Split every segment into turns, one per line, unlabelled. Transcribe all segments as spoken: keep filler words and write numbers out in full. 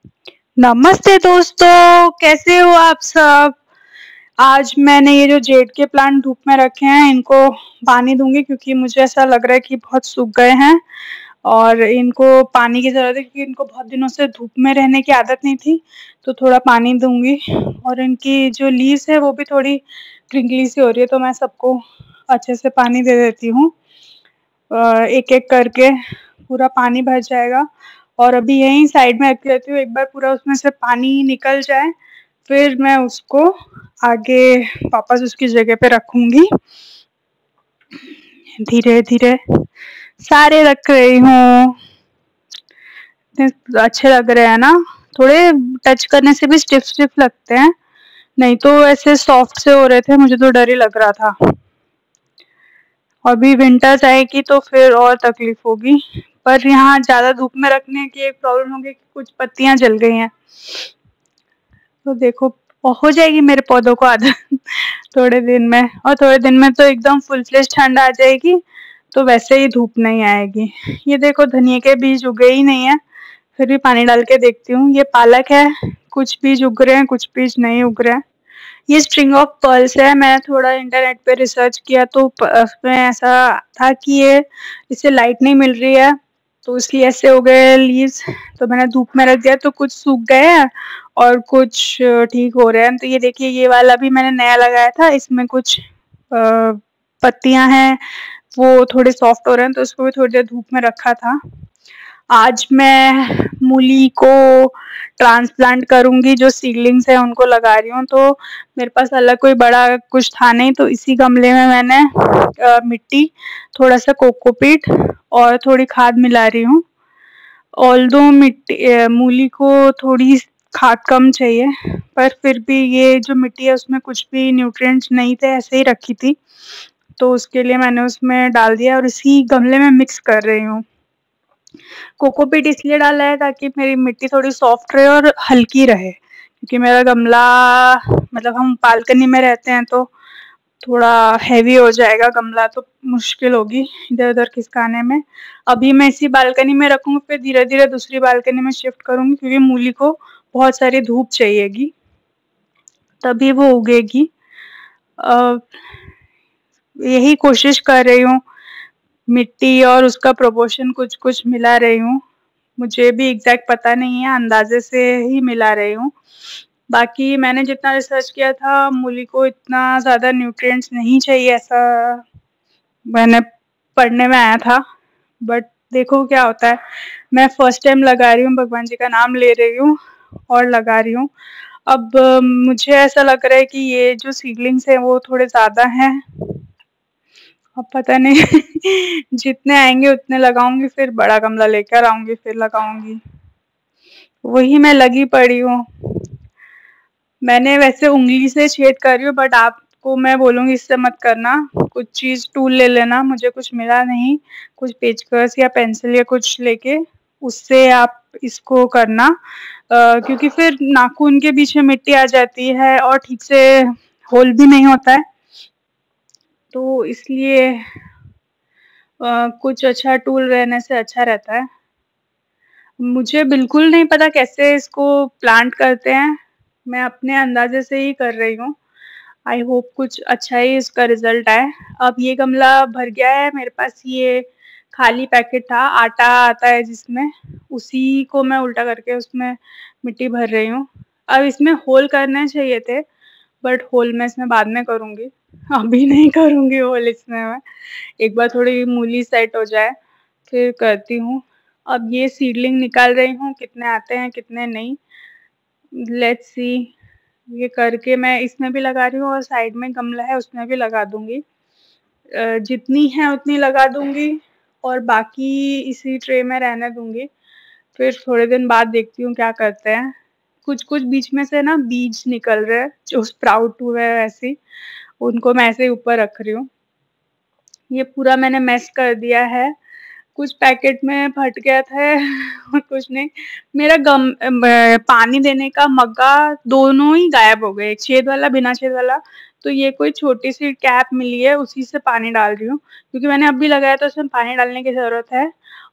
नमस्ते दोस्तों, कैसे हो आप सब? आज मैंने ये जो जेड के प्लांट धूप में रखे हैं, इनको पानी दूँगी क्योंकि मुझे ऐसा लग रहा है कि बहुत सूख गए हैं और इनको पानी की ज़रूरत है क्योंकि इनको बहुत दिनों से धूप में रहने की आदत नहीं थी, तो थोड़ा पानी दूँगी और इनकी जो लीव्स है वो भी थोड़ी क्रिंकली सी हो रही है, तो मैं सबको अच्छे से पानी दे देती हूँ। अ, एक-एक करके पूरा पानी भर जाएगा और अभी यहीं साइड में रख लेती हूँ, एक बार पूरा उसमें से पानी निकल जाए, फिर मैं उसको आगे वापस उसकी जगह पे रखूँगी। धीरे-धीरे सारे रख रही हूँ। इतने अच्छे लग रहे हैं ना? थोड़े टच करने से भी स्टिफ-स्टिफ लगते हैं, नहीं तो ऐसे सॉफ्ट से हो रहे थे, मुझे तो डर ही लग रहा था। अभी विंटर्स आएगी तो फिर और तकलीफ होगी, पर यहाँ ज़्यादा धूप में रखने की एक प्रॉब्लम होगी कि कुछ पत्तियाँ जल गई हैं। तो देखो हो जाएगी मेरे पौधों को आदत थोड़े दिन में और थोड़े दिन में तो एकदम फुल फ्लेज ठंड आ जाएगी, तो वैसे ही धूप नहीं आएगी। ये देखो धनिये के बीज उगे ही नहीं हैं, फिर भी पानी डाल के देखती हूँ। ये पालक है, कुछ बीज उग रहे हैं, कुछ बीज नहीं उग रहे हैं। ये स्ट्रिंग ऑफ पर्ल्स है, मैंने थोड़ा इंटरनेट पे रिसर्च किया तो प उसमें ऐसा था कि ये इससे लाइट नहीं मिल रही है, तो इसलिए ऐसे हो गए लीव्स, तो मैंने धूप में रख दिया तो कुछ सूख गए हैं और कुछ ठीक हो रहे हैं। तो ये देखिए ये वाला भी मैंने नया लगाया था, इसमें कुछ अ, पत्तियाँ हैं, वो थोड़े सॉफ्ट हो रहे हैं, तो उसको भी थोड़ी देर धूप में रखा था। आज मैं मूली को ट्रांसप्लांट करूँगी, जो सीडलिंग्स हैं उनको लगा रही हूँ, तो मेरे पास अलग कोई बड़ा कुछ था नहीं, तो इसी गमले में मैंने अ, मिट्टी, थोड़ा-सा कोकोपीट और थोड़ी खाद मिला रही हूँ। ऑल्दो मिट्टी अ, मूली को थोड़ी खाद कम चाहिए, पर फिर भी ये जो मिट्टी है उसमें कुछ भी न्यूट्रिएंट्स नहीं थे, ऐसे ही रखी थी, तो उसके लिए मैंने उसमें डाल दिया और इसी गमले में मिक्स कर रही हूँ। कोकोपीट इसलिए डाला है ताकि मेरी मिट्टी थोड़ी सॉफ्ट रहे और हल्की रहे, क्योंकि मेरा गमला मतलब हम बालकनी में रहते हैं तो थोड़ा हेवी हो जाएगा गमला, तो मुश्किल होगी इधर-उधर खिसकाने में। अभी मैं इसी बालकनी में रखूँगी, फिर धीरे-धीरे दूसरी बालकनी में शिफ्ट करूँगी क्योंकि मूली को बहुत सारी धूप चाहिएगी, तभी वो उगेगी। अ, यही कोशिश कर रही हूँ, मिट्टी और उसका प्रोपोर्शन कुछ-कुछ मिला रही हूँ। मुझे भी एग्ज़ैक्ट पता नहीं है, अंदाज़े से ही मिला रही हूँ। बाकी मैंने जितना रिसर्च किया था, मूली को इतना ज़्यादा न्यूट्रिएंट्स नहीं चाहिए, ऐसा मैंने पढ़ने में आया था, बट देखो क्या होता है। मैं फर्स्ट टाइम लगा रही हूँ, भगवान जी का नाम ले रही हूँ और लगा रही हूँ। अब मुझे ऐसा लग रहा है कि ये जो सीडलिंग्स हैं, वो थोड़े ज़्यादा हैं। अब पता नहीं जितने आएँगे उतने लगाऊँगी, फिर बड़ा गमला लेकर आऊँगी, फिर लगाऊँगी। वही मैं लगी पड़ी हूँ। मैंने वैसे उँगली से छेद कर रही हूँ, बट आपको मैं बोलूँगी इससे मत करना, कुछ चीज़ टूल ले लेना, मुझे कुछ मिला नहीं, कुछ पेचकस या पेंसिल या कुछ लेके उससे आप इसको करना अ, क्योंकि फिर नाखून के बीच में मिट्टी आ जाती है और ठीक से होल भी नहीं होता है। तो इसलिए अ, कुछ अच्छा टूल रहने से अच्छा रहता है। मुझे बिल्कुल नहीं पता कैसे इसको प्लांट करते हैं, मैं अपने अंदाज़े से ही कर रही हूँ। आई होप कुछ अच्छा ही इसका रिज़ल्ट आए। अब ये गमला भर गया है, मेरे पास ये खाली पैकेट था, आटा आता है जिसमें, उसी को मैं उल्टा करके उसमें मिट्टी भर रही हूँ। अब इसमें होल करने चाहिए थे, बट होल मैं इसमें बाद में करूँगी, अभी नहीं करूँगी होल इसमें मैं। एक बार थोड़ी मूली सेट हो जाए, फिर करती हूँ। अब ये सीडलिंग निकाल रही हूँ, कितने आते हैं, कितने नहीं, लेट्स सी। ये करके मैं इसमें भी लगा रही हूँ और साइड में गमला है उसमें भी लगा दूँगी। अ, जितनी है उतनी लगा दूँगी और बाकी इसी ट्रे में रहने दूँगी। फिर थोड़े दिन बाद देखती हूँ क्या करते हैं। कुछ-कुछ बीच में से ना बीज निकल रहे हैं, जो स्प्राउट हुए हैं वैसे ही, उनको मैं ऐसे ही ऊपर रख रही हूँ। ये पूरा मैंने मेस कर दिया है, कुछ पैकेट में फट गया था और कुछ नहीं। मेरा गम अ, ब पानी देने का मग्गा दोनों ही गायब हो गए, एक छेद वाला, बिना छेद वाला। तो ये कोई छोटी-सी कैप मिली है, उसी से पानी डाल रही हूँ, क्योंकि मैंने अभी लगाया था उसमें पानी डालने की ज़रूरत है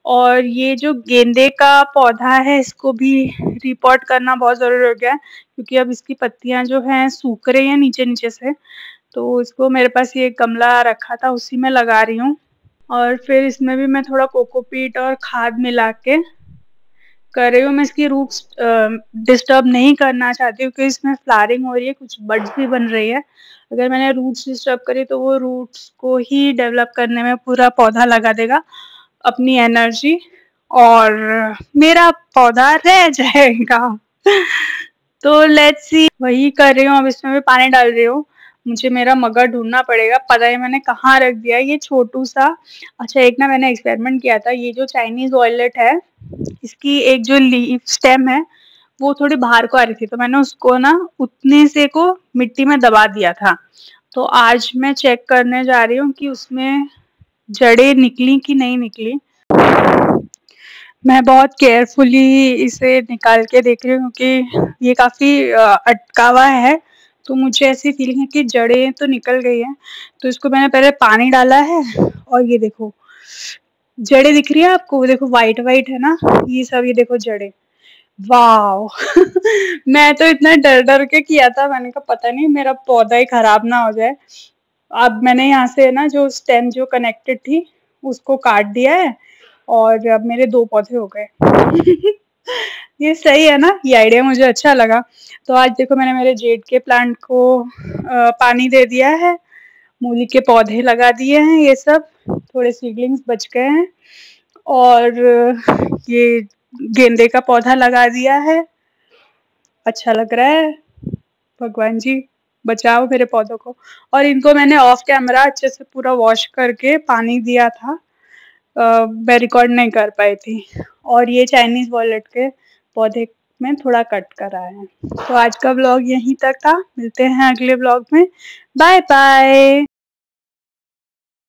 और ये जो गेंदे का पौधा है इसको भी रिपोर्ट करना बहुत ज़रूरी हो गया है, क्योंकि अब इसकी पत्तियाँ जो हैं सूख रही हैं नीचे-नीचे से। तो इसको मेरे पास ये गमला रखा था उसी में लगा रही हूँ। और फिर इसमें भी मैं थोड़ा कोकोपीट और खाद मिला के कर रही हूँ। मैं इसकी रूट्स डिस्टर्ब नहीं करना चाहती हूँ, क्योंकि इसमें फ्लावरिंग हो रही है, कुछ बड्स भी बन रही है। अगर मैंने रूट्स डिस्टर्ब करी तो वो रूट्स को ही डेवलप करने में पूरा पौधा लगा देगा अपनी एनर्जी, और मेरा पौधा रह जाएगा। तो लेट्स सी, वही कर रही हूँ। अब इसमें भी पानी डाल रही हूँ। मुझे मेरा मग्गा ढूँढना पड़ेगा, पता नहीं मैंने कहाँ रख दिया है ये छोटू सा। अच्छा, एक ना मैंने एक्सपेरिमेंट किया था, ये जो चाइनीज़ वॉयलेट है, इसकी एक जो लीफ स्टेम है, वो थोड़ी बाहर को आ रही थी, तो मैंने उसको ना उतने से को मिट्टी में दबा दिया था। तो आज मैं चेक करने जा रही हूँ कि उसमें जड़ें निकली कि नहीं निकली। मैं बहुत केयरफुली इसे निकाल के देख रही हूँ, क्योंकि ये काफ़ी अटका हुआ है, तो मुझे ऐसी फीलिंग है कि जड़ें तो निकल गई हैं। तो इसको मैंने पहले पानी डाला है, और ये देखो जड़ें दिख रही है आपको, वो देखो वाइट वाइट है ना, ये सब, ये देखो जड़ें। वाओ! मैं तो इतना डर-डर के किया था, मैंने कहा पता नहीं मेरा पौधा ही खराब ना हो जाए। अब मैंने यहाँ से ना जो स्टेम जो कनेक्टेड थी उसको काट दिया है, और अब मेरे दो पौधे हो गए। ये सही है ना? ये आइडिया मुझे अच्छा लगा। तो आज देखो मैंने मेरे जेड के प्लांट को अ, पानी दे दिया है, मूली के पौधे लगा दिए हैं, ये सब थोड़े सीडलिंग्स बच गए हैं, और ये गेंदे का पौधा लगा दिया है। अच्छा लग रहा है। भगवान जी बचाओ मेरे पौधों को। और इनको मैंने ऑफ कैमरा अच्छे से पूरा वॉश करके पानी दिया था, अ, मैं रिकॉर्ड नहीं कर पाई थी। और ये चाइनीज़ वॉयलेट के पौधे में थोड़ा कट करा है। तो आज का व्लॉग यहीं तक था, मिलते हैं अगले व्लॉग में। Bye bye.